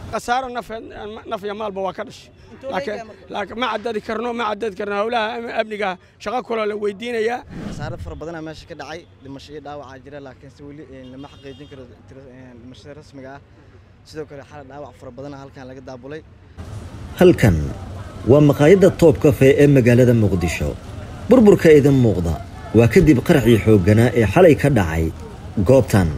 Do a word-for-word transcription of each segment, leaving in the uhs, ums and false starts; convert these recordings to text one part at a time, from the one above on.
خسارة نف نفي مال بواكرش لكن لكن ما عدد كرنو ما عدد كرنو هؤلاء أبنيها شغال كله لو يدينا يا خسارة فربنا ماشي كده عاي المشي داو عاجرة لكن سوي لما حقيقين كده المشي رسمي جا سيدو كده حال داو فربنا هل كان لقى دابولي هل كان ومقايد الطوب كافيه مقالة مقدشة بربر كايدا موقضة وكدب قرعي حوقنا حالي كدعي قوبتان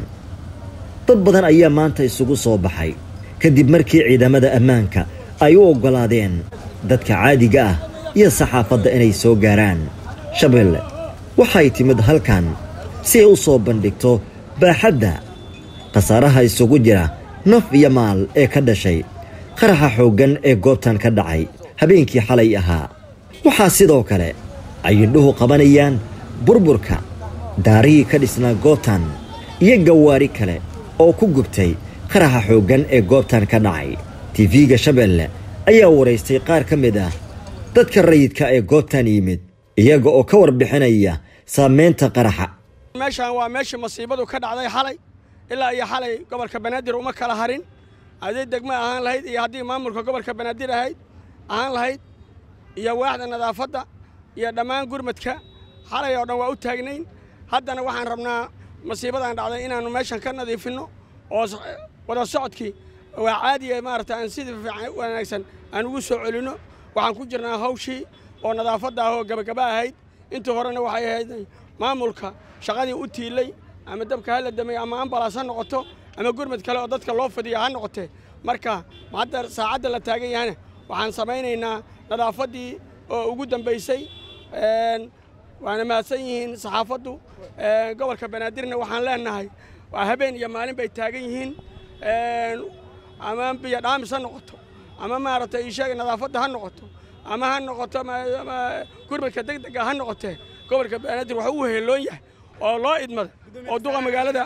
dad badan ayaa maanta isugu soo baxay kadib markii ciidamada ammaanka ay u ogolaadeen dadka caadiga ah iyo saxaafadda inay soo gaaraan Shabeelle waxay timid halkan si ay u soo bandhigto baaxadda qasaaraha isugu jira naf iyo maal ee ka dhashay qaraxa xoogan ee goobtan ka dhacay habeenkii xalay ahaa waxa sidoo kale ay indhuhu qabanayaan burburka daarii ka dhisnaa goobtan iyo gawaari kale oo ku gubtay qaraxa xoogan ee goobtan ka dhacay T V-ga Shabeelle ayaa wareystay qaar ka mid ah dadka rayidka ee goobtan yimid iyaga oo ka warbixinaya saameynta qaraxa meeshan waa meeshii masiibadu ka dhacday xalay ilaa iyo xalay gobolka Banaadir uma kala harin adeeg degmo ahaan lahayd iyo hadii maamulka gobolka Banaadir ahayd ahaan lahayd iyo waaxda nadaafadda iyo dhammaan gurmadka xalay oo dhan waa u taagnayn haddana waxaan rabnaa masiibadan dhacday inaanu meeshan ka nadiifino oo wada socodkii waa caadi ah maarta aan sidii fiican wanaagsan aan ugu soo celino waxaan ku jirnaa hawshii oo nadaafadda ah oo gabagaba ahayd inta horena waxay ahayd maamulka shaqadii u tiilay ama dabka hala damay ama ambalaas ha noqoto ama gurmad kale oo dadka loo fadiyo ha noqotee marka hadda saacadda la taagan yahay waxaan samaynaynaa nadaafaddii oo ugu dambeysay een waana maasan yihiin saxaafaddu gobolka Banaadirna waxaan leenahay waa habeen iyo maalin bay taagan yihiin een ama biyo dhaamis ha noqoto ama maaragtay ishaga nadaafadda ha noqoto ama ha noqoto gurmadka degdega ha noqotee gobolka Banaadir waxa uu heeloon yahay oo loo idmad oo duqa magaalada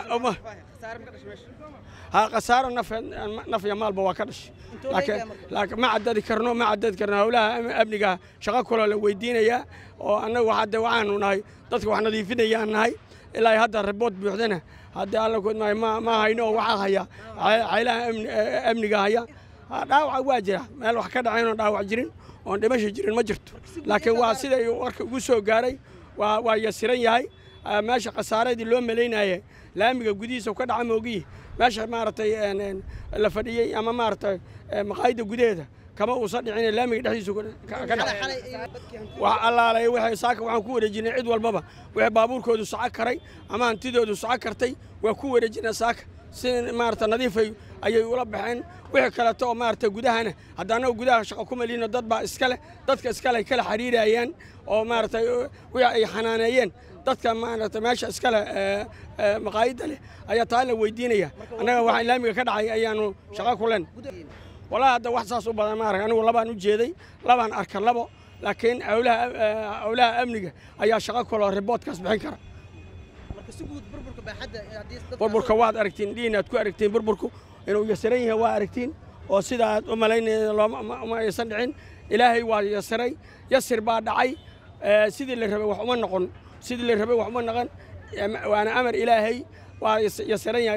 ها خسارة نف نف يا مال بواكرش لكن لكن ما عدد كرنو ما عدد كرنو هؤلاء أبنيها شغال كله لو يدينا يا وأنا واحد وعان وناي تذكر وإحنا ضيفنا يا ناي إلا هذا الربوت بيحدنا هذا الله كود ما ما ما هينو وعاه هيا عائلة أمن أبنيها هيا داو عواجرة ما له حكى عينه داو عجرين وأنت ماشي جرين ما جرت لكن واسيد يورك جوسو جاري ويسرين هاي ماشي خسارة دي لون ملينا هي لا ميجا جديس وكذا عموجي ماشي مارتي الفريق أما مارتي مقايد جديدة كما وصل يعني لا ميجا دحيس وكذا والله لا يوحي ساك وعنكور جينا عيد والبابا وبابور كودو ساك كري أما أنت دو ساك كرتي وكور جينا ساك سين مارتا نظيفة أي يربحين وحكلا تو مارتا جودهنا هذا أنا وجودها شقكم لينا ضد بقى إسكالة ضد كإسكالة كلا حريرة أيان أو مارتا ويا حنانيين dadka maanta meesha iskala ee maqaayada leh ayaa taala weydiinaya anaga waxa ilaamiga ka dhacay ayaanu shaqo ku leen walaal hadda wax saas u badan ma arag anigu labaan u jeeday labaan arka labo laakiin awlaha awlaha amniga ayaa shaqo kale reportkaas bixin kara marka si guud burburka baaxadda hadii burburka waad aragtiin dhiinaad ku aragtiin burburku inuu yasaran yahay waa aragtiin oo sidaad u malaynayeen looma aysan dhicin ilaahay waa yasaray yasir baa dhacay sidii la rabay wax uma noqon سيد اللي ربي وحمد نغن وأنا أمر إلهي ويسرني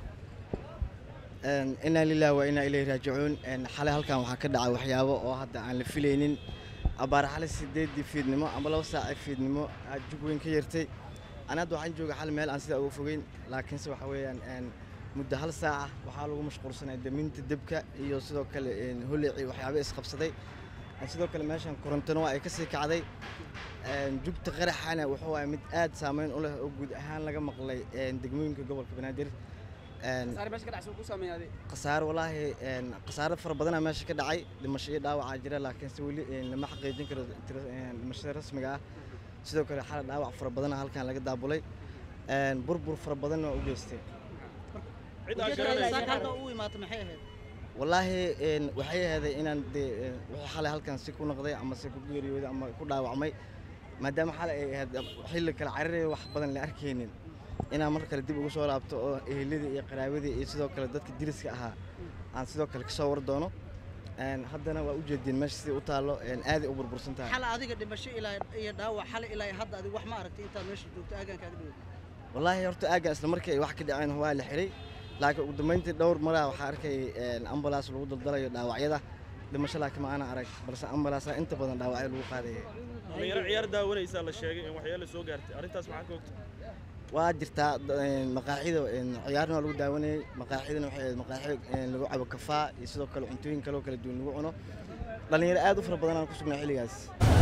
إنا لله وإنا إليه راجعون إن حالة هالكان وحكد على وحيابه وهذا عن الفيلين أبار حالة سديد في النمو أما لو ساعة في النمو أجوبين كيرتي أنا دو عن جوج حال مال أنسى أوفوين لكن سو حوالي أن مدة هال ساعة وحاله مشغول سنة دمين تدبكة يوصلوا كل إن هولي وحيابه إسقف صدي sidoo kale meeshan korontana waa ay ka sii kacday een jugta qaraxana wuxuu ay mid aad saameyn u leh oo guud ahaan laga maqlay een degmooyinka gobolka Banaadir een qasaar meesha ka dhacay ku sameeyay qasaar walaahi een qasaar far badan meesha ka dhacay dhimasho dhaawac jira laakiin si wali lama xaqiijin karo dhimasho rasmiga ah sidoo kale xaalad dhaawac far badan halkan laga daabulay een burbur far badan oo u geystay cid aan u imaatay maxay ahayd والله إن وحياة هذا إن عند وحالة هالكان سيكون قضية أما سيكون غيري أما يكون دعوة عمي ما دام حالة هذا حيل كالعرّي وحبنا لأركينين أنا مرة كلا دي بقول شغلة أبتو اللي يقرأ ودي يسدوا كلا دتك درس كها عن سدوا كلا كشاور دانو أن حدنا وأوجد المشي وطالو أن هذه أوبر برسنتها حالة هذه قد مشي إلى يدعوة حالة إلى حد هذه وح ما عرفت أنت مشي دوت أجن كذا والله يرتو أجن أصل مركي واحد كده عين هو اللي حري laakiin ugu dambeyntii dhowr maraa waxaa arkay ambalaas lagu daldalayo dhaawacyada dhimasho laakiin ma ana arag balse ambalaas inta badan dhaawacyo lagu qaadayay dhalinyaro ciyaar daawanaysa la sheegay in waxyaalo soo gaartay arrintaas maxaa ka ogtay waa jirtaa maqaaxida ciyaarna lagu daawanayay maqaaxidana waxay maqaaxid lagu cabo kafaa iyo sidoo kale cuntooyin kale oo kala duwan lagu cuno dhalinyaro aad u fara badan aan ku sugnaa xilligaas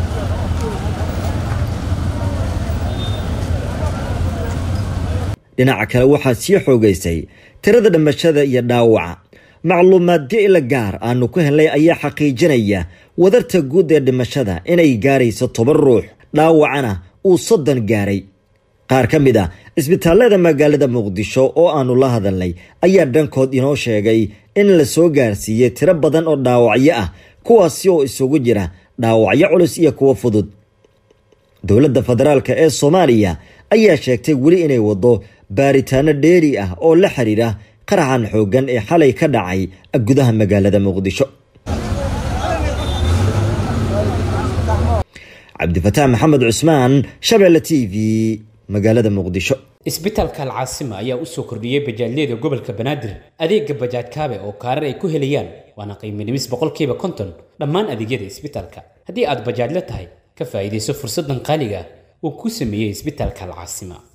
dhinaca kale waxaa sii xoogaysay tirada dhimashada iyo dhaawaca macluumaadyo ila gaar aanu ku helnay ayaa xaqiijinaya wadarta guud ee dhimashada inay gaarayso toban ruux dhaawacana uu soddon gaaray qaar ka mid ah isbitaalada magaalada muqdisho oo aanu la hadalnay ayaa dhankood inoo sheegay in la soo gaarsiiyey tiro badan oo dhaawacyo ah kuwaasi oo isugu jira dhaawacyo culus iyo kuwo fudud dowladda federaalka ee Soomaaliya ayaa sheegtay weli inay wado baaritaano dheeri ah oo la xiriira qaraxan xoogan ee xalay ka dhacay gudaha magaalada muqdisho cabdifataax maxamed cusmaan Shabeelle T V magaalada muqdisho isbitaalka Al-Caasima ayaa u soo kordhiyay bajaajyada gobolka Banaadir adeega bajaaj kaabe oo kaarar ay ku helayaan waana qiimo dhimis boqolkiiba konton dhammaan adeegyada isbitaalka haddii aad bajaaj la tahay ka faa'iideyso fursadan qaaliga ah oo ku sameeyay isbitaalka Al-Caasima